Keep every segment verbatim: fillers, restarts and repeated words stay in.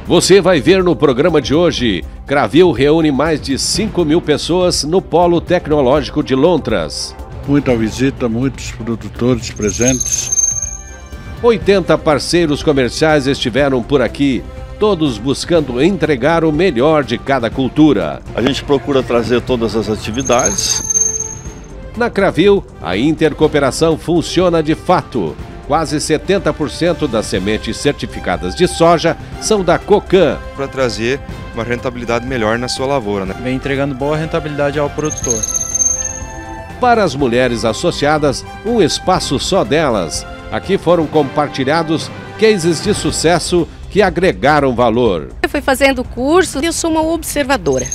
Você vai ver no programa de hoje, Cravil reúne mais de cinco mil pessoas no Polo Tecnológico de Lontras. Muita visita, muitos produtores presentes. oitenta parceiros comerciais estiveram por aqui, todos buscando entregar o melhor de cada cultura. A gente procura trazer todas as atividades. Na Cravil, a intercooperação funciona de fato. Quase setenta por cento das sementes certificadas de soja são da Cocan. Para trazer uma rentabilidade melhor na sua lavoura, né? Vem entregando boa rentabilidade ao produtor. Para as mulheres associadas, um espaço só delas. Aqui foram compartilhados cases de sucesso que agregaram valor. Eu fui fazendo curso e eu sou uma observadora.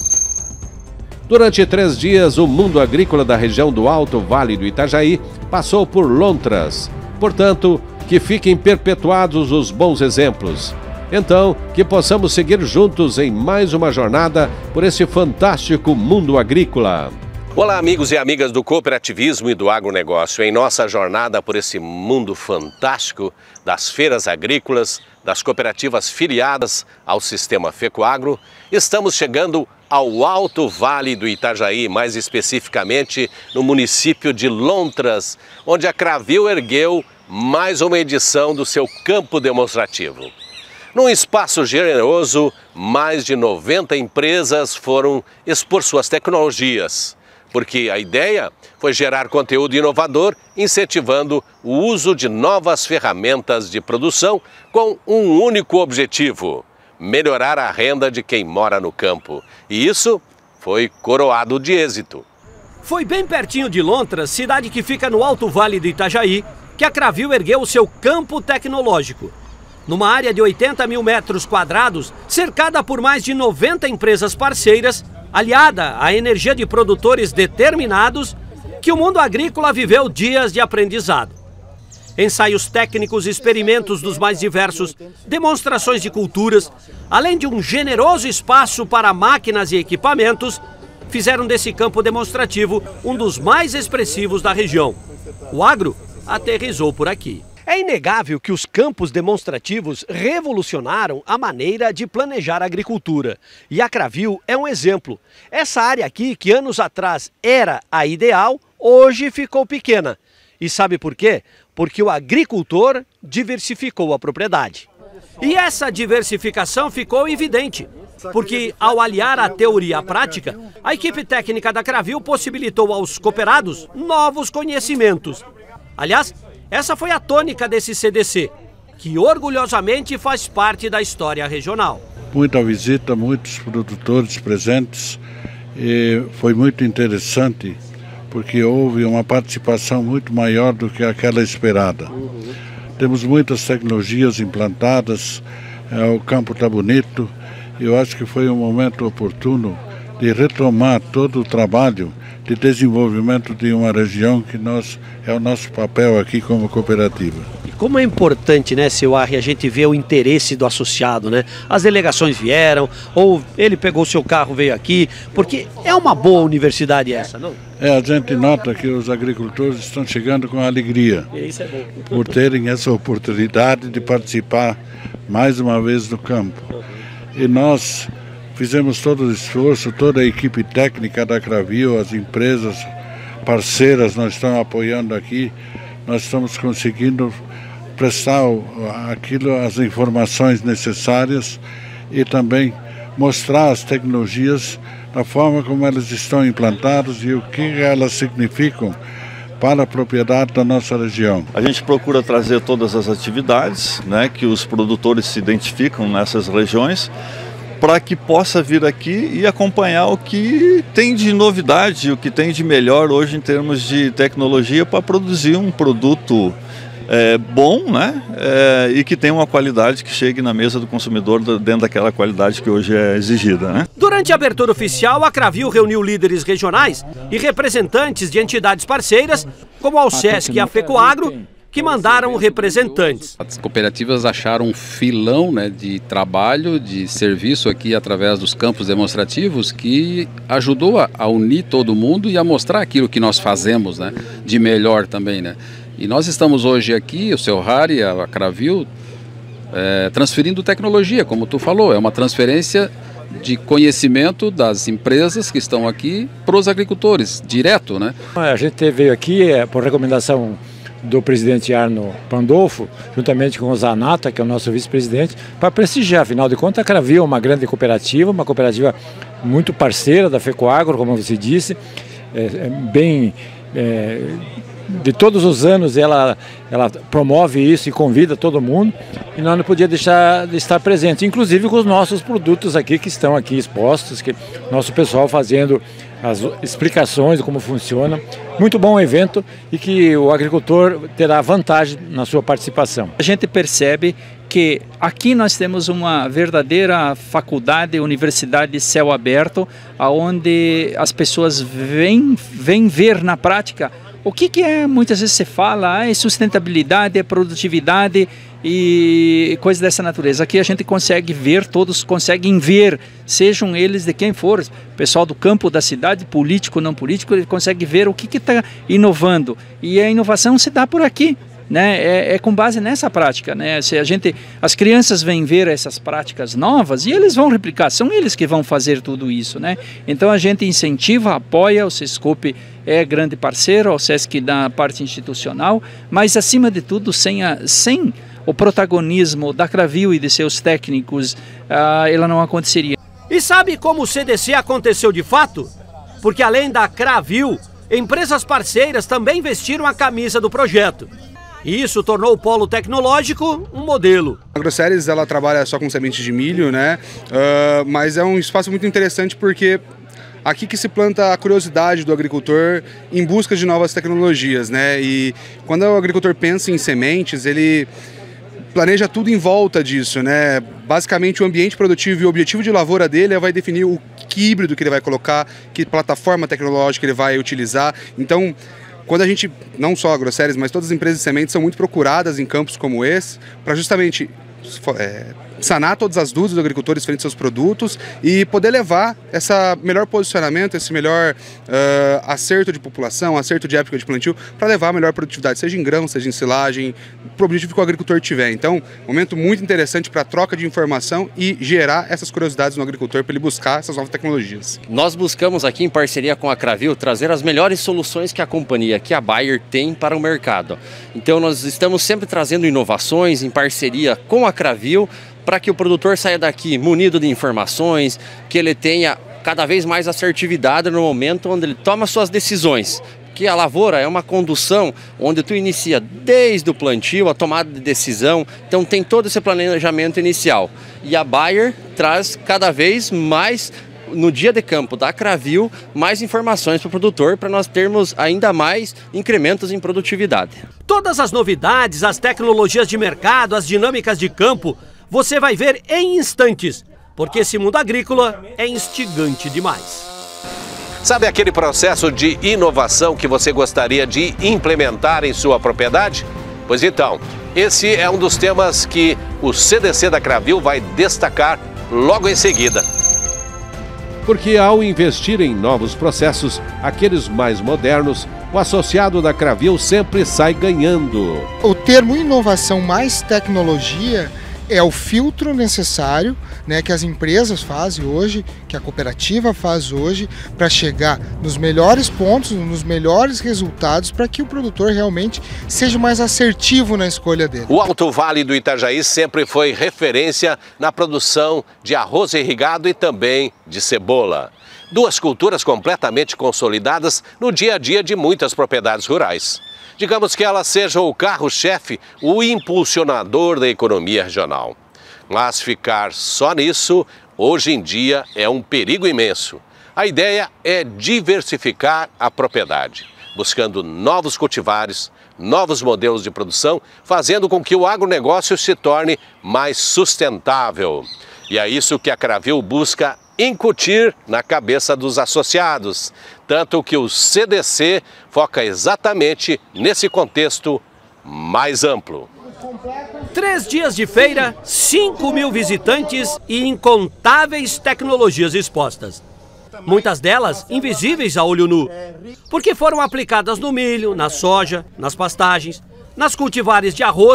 Durante três dias, o mundo agrícola da região do Alto Vale do Itajaí passou por Lontras. Portanto, que fiquem perpetuados os bons exemplos. Então, que possamos seguir juntos em mais uma jornada por esse fantástico mundo agrícola. Olá, amigos e amigas do cooperativismo e do agronegócio. Em nossa jornada por esse mundo fantástico das feiras agrícolas, das cooperativas filiadas ao sistema FECOAGRO, estamos chegando ao Alto Vale do Itajaí, mais especificamente no município de Lontras, onde a Cravil ergueu mais uma edição do seu campo demonstrativo. Num espaço generoso, mais de noventa empresas foram expor suas tecnologias, porque a ideia foi gerar conteúdo inovador, incentivando o uso de novas ferramentas de produção com um único objetivo: melhorar a renda de quem mora no campo. E isso foi coroado de êxito. Foi bem pertinho de Lontras, cidade que fica no Alto Vale do Itajaí, que a Cravil ergueu o seu campo tecnológico. Numa área de oitenta mil metros quadrados, cercada por mais de noventa empresas parceiras, aliada à energia de produtores determinados, que o mundo agrícola viveu dias de aprendizado. Ensaios técnicos, experimentos dos mais diversos, demonstrações de culturas, além de um generoso espaço para máquinas e equipamentos, fizeram desse campo demonstrativo um dos mais expressivos da região. O agro aterrissou por aqui. É inegável que os campos demonstrativos revolucionaram a maneira de planejar a agricultura. E a Cravil é um exemplo. Essa área aqui, que anos atrás era a ideal, hoje ficou pequena. E sabe por quê? Porque o agricultor diversificou a propriedade. E essa diversificação ficou evidente, porque ao aliar a teoria à prática, a equipe técnica da Cravil possibilitou aos cooperados novos conhecimentos. Aliás, essa foi a tônica desse C D C, que orgulhosamente faz parte da história regional. Muita visita, muitos produtores presentes, e foi muito interessante, porque houve uma participação muito maior do que aquela esperada. Uhum. Temos muitas tecnologias implantadas, é, o campo está bonito. Eu acho que foi um momento oportuno de retomar todo o trabalho de desenvolvimento de uma região que nós, é o nosso papel aqui como cooperativa. E como é importante, né, seu Arri, a gente vê o interesse do associado, né? As delegações vieram, ou ele pegou o seu carro, veio aqui, porque é uma boa universidade essa, não? É, a gente nota que os agricultores estão chegando com alegria, isso é bom, por terem essa oportunidade de participar mais uma vez do campo. E nós fizemos todo o esforço, toda a equipe técnica da Cravil, as empresas parceiras nós estamos apoiando aqui, nós estamos conseguindo prestar aquilo, as informações necessárias e também mostrar as tecnologias da forma como elas estão implantadas e o que elas significam para a propriedade da nossa região. A gente procura trazer todas as atividades, né, que os produtores se identificam nessas regiões, para que possa vir aqui e acompanhar o que tem de novidade, o que tem de melhor hoje em termos de tecnologia para produzir um produto é, bom, né? É, e que tenha uma qualidade que chegue na mesa do consumidor dentro daquela qualidade que hoje é exigida, né? Durante a abertura oficial, a Cravil reuniu líderes regionais e representantes de entidades parceiras, como a Alcesc e a FECOAGRO, que mandaram representantes. As cooperativas acharam um filão, né, de trabalho, de serviço aqui através dos campos demonstrativos que ajudou a, a unir todo mundo e a mostrar aquilo que nós fazemos, né, de melhor também, né. E nós estamos hoje aqui, o seu Harry, a Cravil, é, transferindo tecnologia, como tu falou, é uma transferência de conhecimento das empresas que estão aqui para os agricultores, direto, né? A gente veio aqui é, por recomendação do presidente Arno Pandolfo, juntamente com o Zanata, que é o nosso vice-presidente, para prestigiar. Afinal de contas, a Cravil é uma grande cooperativa, uma cooperativa muito parceira da FECOAGRO, como você disse, é, é bem... É, de todos os anos ela, ela promove isso e convida todo mundo, e nós não podíamos deixar de estar presente, inclusive com os nossos produtos aqui que estão aqui expostos, que nosso pessoal fazendo as explicações de como funciona. Muito bom evento e que o agricultor terá vantagem na sua participação. A gente percebe que aqui nós temos uma verdadeira faculdade, universidade de céu aberto, onde as pessoas vêm, vêm ver na prática o que, que é, muitas vezes se fala, é sustentabilidade, é produtividade e coisas dessa natureza. Aqui a gente consegue ver, todos conseguem ver, sejam eles de quem for, pessoal do campo, da cidade, político, não político, ele consegue ver o que está inovando. E a inovação se dá por aqui. Né? É, é com base nessa prática, né? Se a gente, as crianças vêm ver essas práticas novas e eles vão replicar, são eles que vão fazer tudo isso, né? Então a gente incentiva, apoia, o Sescope é grande parceiro, o Sesc da parte institucional, mas acima de tudo sem, a, sem o protagonismo da Cravil e de seus técnicos, uh, ela não aconteceria. E sabe como o C D C aconteceu de fato? Porque além da Cravil, empresas parceiras também investiram a camisa do projeto. E isso tornou o polo tecnológico um modelo. A AgroSéries, ela trabalha só com sementes de milho, né? Uh, mas é um espaço muito interessante porque aqui que se planta a curiosidade do agricultor em busca de novas tecnologias, né? E quando o agricultor pensa em sementes, ele planeja tudo em volta disso, né? Basicamente o ambiente produtivo e o objetivo de lavoura dele vai definir o que híbrido que ele vai colocar, que plataforma tecnológica ele vai utilizar. Então, quando a gente, não só a AgroSéries, mas todas as empresas de sementes são muito procuradas em campos como esse, para justamente é, sanar todas as dúvidas dos agricultores frente aos seus produtos e poder levar esse melhor posicionamento, esse melhor uh, acerto de população, acerto de época de plantio, para levar a melhor produtividade, seja em grão, seja em silagem, para o objetivo que o agricultor tiver. Então, momento muito interessante para a troca de informação e gerar essas curiosidades no agricultor para ele buscar essas novas tecnologias. Nós buscamos aqui, em parceria com a Cravil, trazer as melhores soluções que a companhia, que a Bayer, tem para o mercado. Então, nós estamos sempre trazendo inovações em parceria com a Cravil, para que o produtor saia daqui munido de informações, que ele tenha cada vez mais assertividade no momento onde ele toma suas decisões. Que a lavoura é uma condução onde tu inicia desde o plantio, a tomada de decisão, então tem todo esse planejamento inicial. E a Bayer traz cada vez mais, no dia de campo da Cravil, mais informações para o produtor, para nós termos ainda mais incrementos em produtividade. Todas as novidades, as tecnologias de mercado, as dinâmicas de campo, você vai ver em instantes, porque esse mundo agrícola é instigante demais. Sabe aquele processo de inovação que você gostaria de implementar em sua propriedade? Pois então, esse é um dos temas que o C D C da Cravil vai destacar logo em seguida. Porque ao investir em novos processos, aqueles mais modernos, o associado da Cravil sempre sai ganhando. O termo inovação mais tecnologia é o filtro necessário, né, que as empresas fazem hoje, que a cooperativa faz hoje, para chegar nos melhores pontos, nos melhores resultados, para que o produtor realmente seja mais assertivo na escolha dele. O Alto Vale do Itajaí sempre foi referência na produção de arroz irrigado e também de cebola. Duas culturas completamente consolidadas no dia a dia de muitas propriedades rurais. Digamos que elas sejam o carro-chefe, o impulsionador da economia regional. Mas ficar só nisso, hoje em dia, é um perigo imenso. A ideia é diversificar a propriedade, buscando novos cultivares, novos modelos de produção, fazendo com que o agronegócio se torne mais sustentável. E é isso que a Cravil busca incutir na cabeça dos associados, tanto que o C D C foca exatamente nesse contexto mais amplo. Três dias de feira, cinco mil visitantes e incontáveis tecnologias expostas. Muitas delas invisíveis a olho nu, porque foram aplicadas no milho, na soja, nas pastagens, nas cultivares de arroz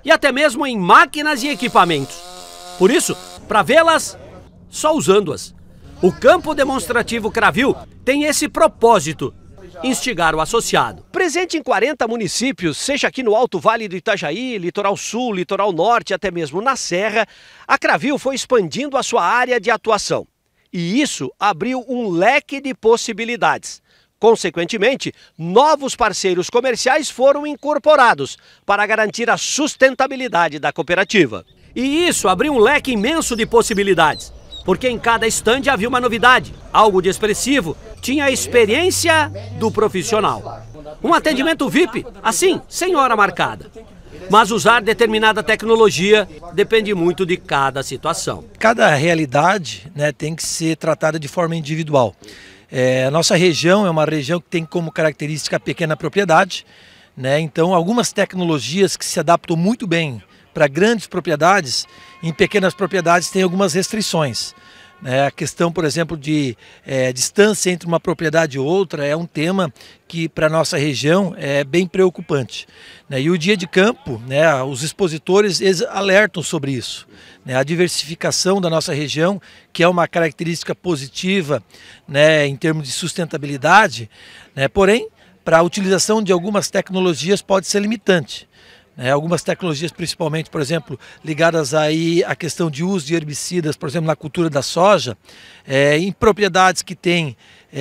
e até mesmo em máquinas e equipamentos. Por isso, para vê-las, só usando-as. O campo demonstrativo Cravil tem esse propósito: instigar o associado. Presente em quarenta municípios, seja aqui no Alto Vale do Itajaí, Litoral Sul, Litoral Norte, até mesmo na Serra, a Cravil foi expandindo a sua área de atuação. E isso abriu um leque de possibilidades. Consequentemente, novos parceiros comerciais foram incorporados para garantir a sustentabilidade da cooperativa. E isso abriu um leque imenso de possibilidades, porque em cada estande havia uma novidade, algo de expressivo, tinha a experiência do profissional. Um atendimento V I P, assim, sem hora marcada. Mas usar determinada tecnologia depende muito de cada situação. Cada realidade, né, tem que ser tratada de forma individual. É, a nossa região é uma região que tem como característica a pequena propriedade, né, então algumas tecnologias que se adaptam muito bem para grandes propriedades, em pequenas propriedades tem algumas restrições. É, a questão, por exemplo, de é, distância entre uma propriedade e outra é um tema que para a nossa região é bem preocupante. Né? E o dia de campo, né, os expositores eles alertam sobre isso. Né? A diversificação da nossa região, que é uma característica positiva, né, em termos de sustentabilidade, né, porém, para a utilização de algumas tecnologias pode ser limitante. É, algumas tecnologias, principalmente, por exemplo, ligadas aí à questão de uso de herbicidas, por exemplo, na cultura da soja, é, em propriedades que têm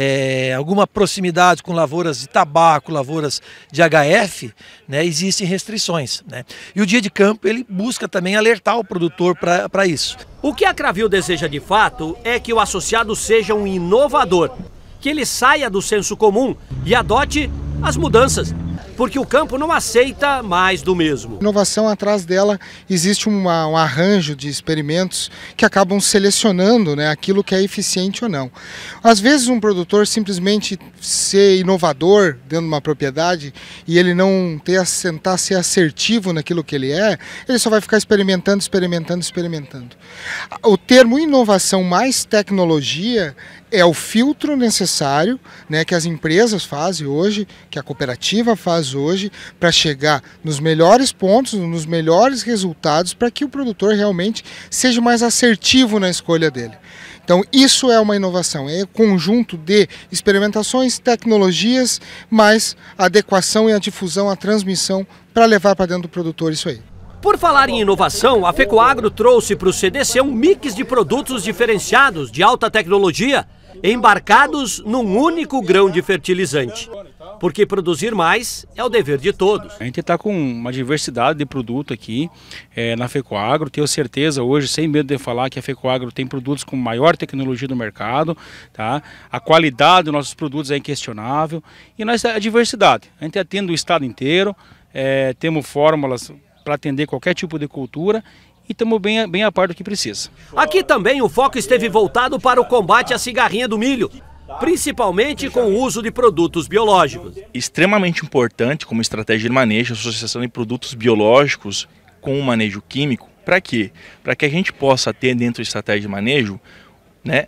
é, alguma proximidade com lavouras de tabaco, lavouras de H F, né, existem restrições. Né? E o dia de campo ele busca também alertar o produtor para isso. O que a Cravil deseja de fato é que o associado seja um inovador, que ele saia do senso comum e adote as mudanças. Porque o campo não aceita mais do mesmo. Inovação, atrás dela existe uma, um arranjo de experimentos que acabam selecionando, né, aquilo que é eficiente ou não. Às vezes um produtor simplesmente ser inovador dentro de uma propriedade e ele não ter, tentar ser assertivo naquilo que ele é, ele só vai ficar experimentando, experimentando, experimentando. O termo inovação mais tecnologia é o filtro necessário, né, que as empresas fazem hoje, que a cooperativa faz hoje, para chegar nos melhores pontos, nos melhores resultados, para que o produtor realmente seja mais assertivo na escolha dele. Então isso é uma inovação, é um conjunto de experimentações, tecnologias, mais a adequação e a difusão, a transmissão para levar para dentro do produtor isso aí. Por falar em inovação, a FECOAGRO trouxe para o C D C um mix de produtos diferenciados de alta tecnologia, embarcados num único grão de fertilizante. Porque produzir mais é o dever de todos. A gente está com uma diversidade de produto aqui é, na FECOAGRO. Tenho certeza hoje, sem medo de falar, que a FECOAGRO tem produtos com maior tecnologia do mercado. Tá? A qualidade dos nossos produtos é inquestionável. E nós, a diversidade. A gente atende o estado inteiro, é, temos fórmulas para atender qualquer tipo de cultura. E estamos bem, bem a par do que precisa. Aqui também o foco esteve voltado para o combate à cigarrinha do milho, principalmente com o uso de produtos biológicos. Extremamente importante como estratégia de manejo, a associação de produtos biológicos com o manejo químico. Para quê? Para que a gente possa ter dentro da estratégia de manejo, né,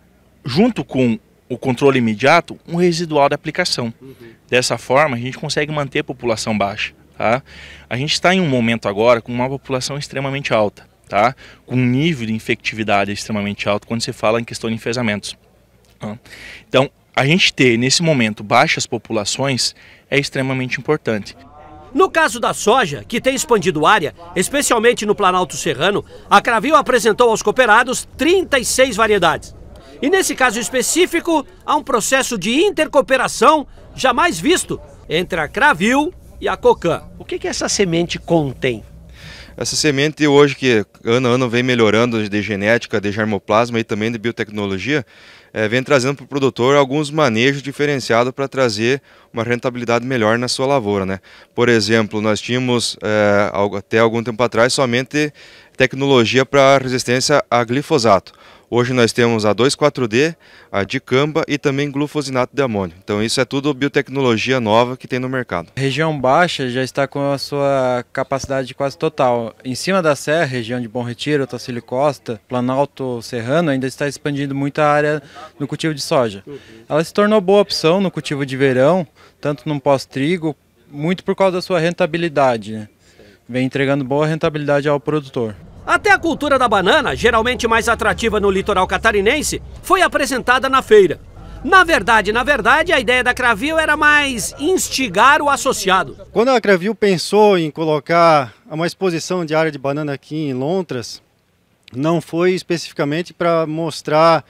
junto com o controle imediato, um residual da aplicação. Uhum. Dessa forma a gente consegue manter a população baixa. Tá? A gente está em um momento agora com uma população extremamente alta, tá? Com um nível de infectividade extremamente alto quando se fala em questão de enfesamentos. Tá? Então, a gente ter nesse momento baixas populações é extremamente importante. No caso da soja, que tem expandido área, especialmente no Planalto Serrano, a Cravil apresentou aos cooperados trinta e seis variedades. E nesse caso específico, há um processo de intercooperação jamais visto entre a Cravil e a Cocan. O que que essa semente contém? Essa semente hoje que ano a ano vem melhorando de genética, de germoplasma e também de biotecnologia, é, vem trazendo para o produtor alguns manejos diferenciados para trazer uma rentabilidade melhor na sua lavoura, né? Por exemplo, nós tínhamos é, até algum tempo atrás somente tecnologia para resistência a glifosato. Hoje nós temos a dois quatro D, a dicamba e também glufosinato de amônio. Então isso é tudo biotecnologia nova que tem no mercado. A região baixa já está com a sua capacidade quase total. Em cima da serra, região de Bom Retiro, Otacílio Costa, Planalto Serrano, ainda está expandindo muita área no cultivo de soja. Ela se tornou boa opção no cultivo de verão, tanto no pós-trigo, muito por causa da sua rentabilidade, né? vem entregando boa rentabilidade ao produtor. Até a cultura da banana, geralmente mais atrativa no litoral catarinense, foi apresentada na feira. Na verdade, na verdade, a ideia da Cravil era mais instigar o associado. Quando a Cravil pensou em colocar uma exposição de área de banana aqui em Lontras, não foi especificamente para mostrar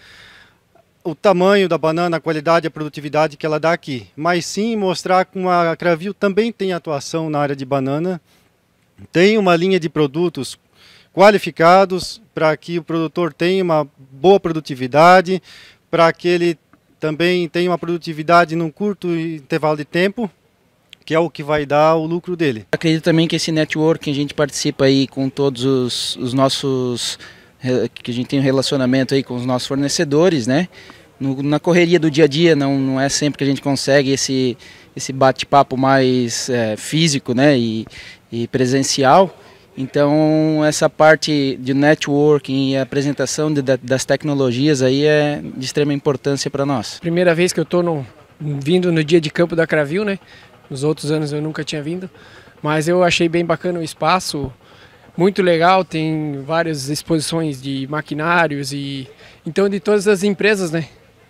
o tamanho da banana, a qualidade e a produtividade que ela dá aqui, mas sim mostrar que a Cravil também tem atuação na área de banana, tem uma linha de produtos qualificados para que o produtor tenha uma boa produtividade, para que ele também tenha uma produtividade num curto intervalo de tempo, que é o que vai dar o lucro dele. Acredito também que esse network que a gente participa aí com todos os, os nossos, que a gente tem um relacionamento aí com os nossos fornecedores, né? No, na correria do dia a dia não, não é sempre que a gente consegue esse, esse bate-papo mais é, físico, né? E, e presencial. Então essa parte de networking e apresentação de, de, das tecnologias aí é de extrema importância para nós. Primeira vez que eu estou vindo no dia de campo da Cravil, né? Nos outros anos eu nunca tinha vindo, mas eu achei bem bacana o espaço, muito legal, tem várias exposições de maquinários e então de todas as empresas, né?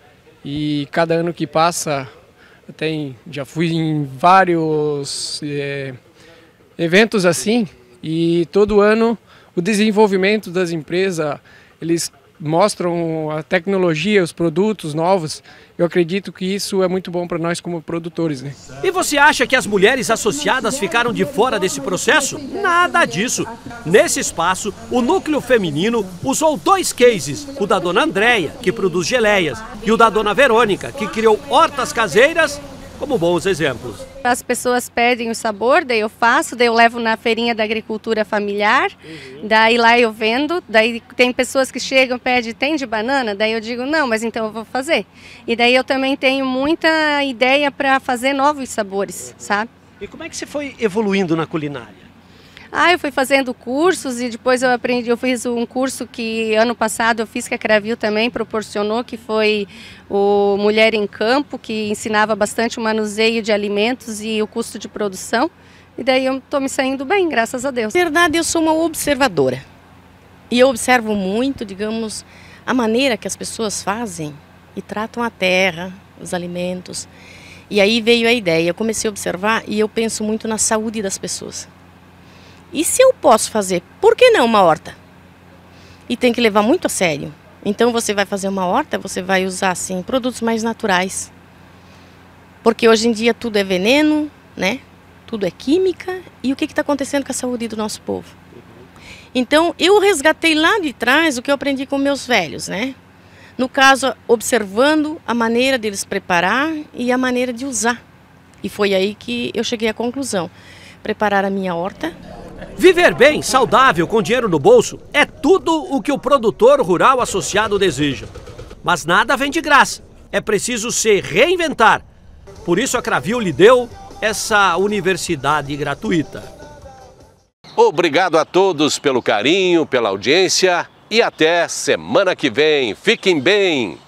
E cada ano que passa, tem, já fui em vários é, eventos assim. E todo ano o desenvolvimento das empresas, eles mostram a tecnologia, os produtos novos. Eu acredito que isso é muito bom para nós como produtores, né? E você acha que as mulheres associadas ficaram de fora desse processo? Nada disso. Nesse espaço, o núcleo feminino usou dois cases, o da dona Andréia, que produz geleias, e o da dona Verônica, que criou hortas caseiras, como bons exemplos. As pessoas pedem o sabor, daí eu faço, daí eu levo na feirinha da agricultura familiar, uhum. Daí lá eu vendo, daí tem pessoas que chegam e pedem, tem de banana? Daí eu digo, não, mas então eu vou fazer. E daí eu também tenho muita ideia para fazer novos sabores, sabe? E como é que você foi evoluindo na culinária? Ah, eu fui fazendo cursos e depois eu aprendi, eu fiz um curso que ano passado eu fiz que a Cravil também proporcionou, que foi o Mulher em Campo, que ensinava bastante o manuseio de alimentos e o custo de produção. E daí eu estou me saindo bem, graças a Deus. Na verdade, eu sou uma observadora. E eu observo muito, digamos, a maneira que as pessoas fazem e tratam a terra, os alimentos. E aí veio a ideia, eu comecei a observar e eu penso muito na saúde das pessoas. E se eu posso fazer, por que não uma horta? E tem que levar muito a sério. Então você vai fazer uma horta, você vai usar assim, produtos mais naturais. Porque hoje em dia tudo é veneno, né? Tudo é química. E o que está acontecendo com a saúde do nosso povo? Então eu resgatei lá de trás o que eu aprendi com meus velhos, né? No caso, observando a maneira deles preparar e a maneira de usar. E foi aí que eu cheguei à conclusão. Preparar a minha horta. Viver bem, saudável, com dinheiro no bolso, é tudo o que o produtor rural associado deseja. Mas nada vem de graça, é preciso se reinventar. Por isso a Cravil lhe deu essa universidade gratuita. Obrigado a todos pelo carinho, pela audiência e até semana que vem. Fiquem bem!